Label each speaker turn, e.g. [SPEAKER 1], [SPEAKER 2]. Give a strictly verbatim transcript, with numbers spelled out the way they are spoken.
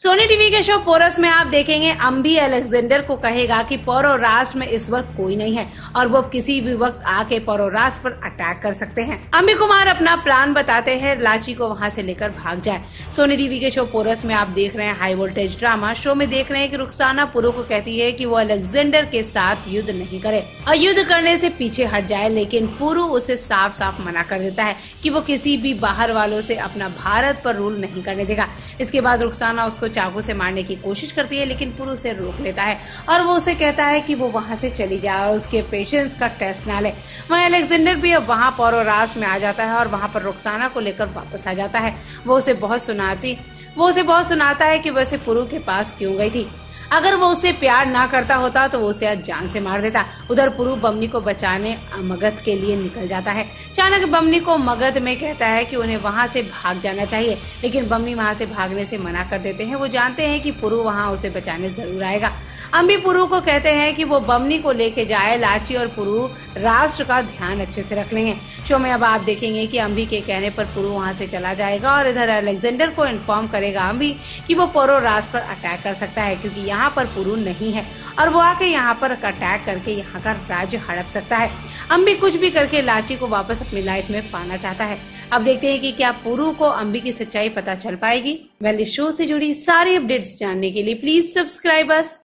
[SPEAKER 1] Soni TV के show Porus में आप देखेंगे अम्बी अलेक्जेंडर को कहेगा कि पौरव राष्ट्र में इस वक्त कोई नहीं है और वो किसी भी वक्त आके पौरव राष्ट्र पर अटैक कर सकते हैं। अम्बी कुमार अपना प्लान बताते हैं लाची को वहां से लेकर भाग जाए। सोनी टीवी के शो पोरस में आप देख रहे हैं हाई वोल्टेज ड्रामा। शो में देख रहे हैं कि रुखसाना पुरु को कहती है कि वो अलेक्जेंडर के साथ युद्ध नहीं करे और युद्ध करने से पीछे हट जाए, लेकिन पुरु उसे साफ साफ मना कर देता है कि वो किसी भी बाहर वालों से अपना भारत पर रूल नहीं करने देगा। इसके बाद रुखसाना उसको चाकू से मारने की कोशिश करती है, लेकिन पुरु उसे रोक लेता है और वो उसे कहता है कि वो वहां से चली जाए और उसके पेशेंस का टेस्ट ना ले। वहीं अलेक्जेंडर भी अब वहां पौरव राष्ट्र में आ जाता है और वहां पर रुखसाना को लेकर वापस आ जाता है। वो उसे बहुत सुनाती वो उसे बहुत सुनाता है कि वैसे पुरु के पास क्यों गई थी। अगर वो उसे प्यार ना करता होता तो वो उसे आज जान से मार देता। उधर पुरु बमनी को बचाने मगध के लिए निकल जाता है। अचानक बमनी को मगध में कहता है कि उन्हें वहां से भाग जाना चाहिए, लेकिन बमनी वहां से भागने से मना कर देते हैं। वो जानते हैं कि पुरु वहां उसे बचाने जरूर आएगा। अम्बी पुरु को कहते हैं कि वो बमनी को लेके जाए। लाची और पुरु राष्ट्र का ध्यान अच्छे से रख लेंगे। शो में अब आप देखेंगे कि अम्बी के कहने पर पुरु वहां से चला जाएगा और इधर अलेक्जेंडर को इन्फॉर्म करेगा अम्बी कि वो पौरव राष्ट्र पर अटैक कर सकता है, क्योंकि यहाँ पर पुरु नहीं है और वो आके यहाँ पर अटैक करके यहाँ का राज्य हड़प सकता है। अम्बी कुछ भी करके लाची को वापस अपनी लाइफ में पाना चाहता है। अब देखते हैं कि क्या पुरु को अम्बी की सच्चाई पता चल पाएगी। वेल, इस शो से जुड़ी सारी अपडेट्स जानने के लिए प्लीज सब्सक्राइब अस।